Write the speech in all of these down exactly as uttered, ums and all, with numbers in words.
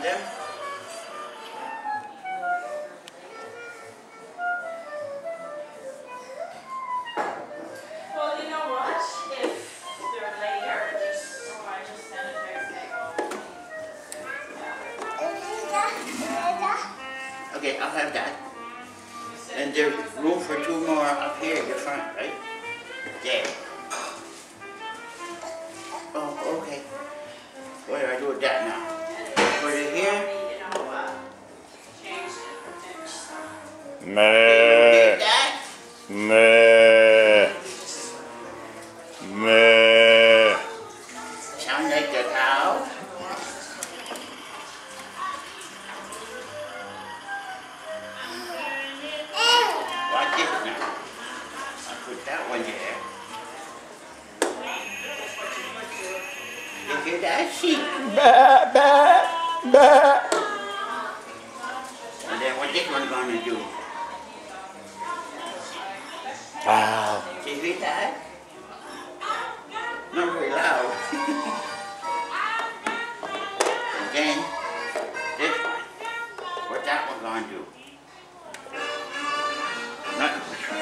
them? Well, you know what? If they're later, just oh, I just sent a text saying, Okay, I'll have that. And there's room for two more up here in the front, right? There. Oh, okay. What do I do with that now? Put it here? you know, uh, changed it for finished stuff. Meh. That? Meh. Meh. Sound like the cow? Watch it now. I'll put that one there. You hear that sheep? Bah, bah, bah. And then what this one gonna do? Wow. You hear that? Not very loud. And then this one. What's that one gonna do? Nothing.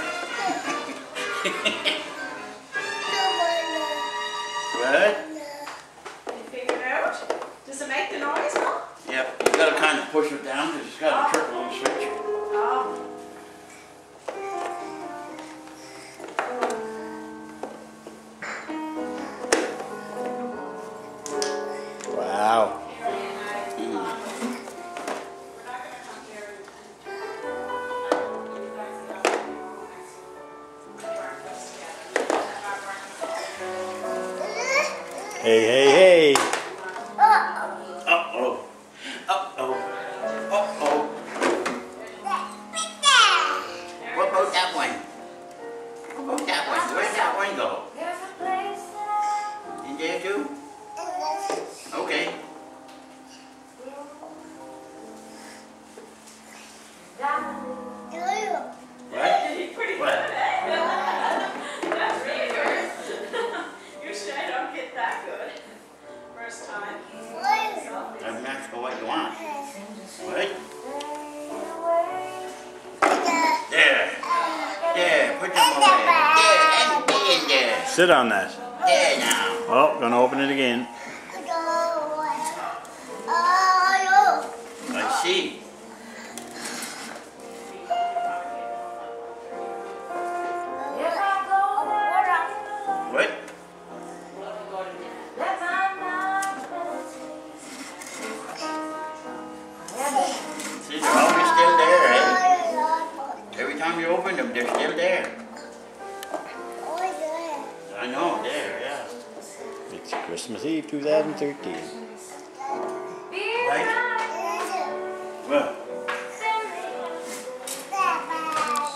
What? You figured it out? Does it make the noise, Mom? Yep, you gotta kind of push it down because it's got a trickle on the switch. Oh. Wow. Mm. Hey, hey, hey. Uh-oh. Uh-oh. Uh-oh. What about that one? What about that one? Where'd that one go? In there too? Okay. What? Pretty What? good, eh? That's really good. Usually I don't get that good. First time. I'm not sure what you want. What? There. There. Put them over there. There. And be in there. Sit on that. There now. Oh, gonna open it again. I see. What? See, they're always still there, eh? Every time you open them, they're still there. I know, there, yeah. It's Christmas Eve two thousand thirteen. Right? Well.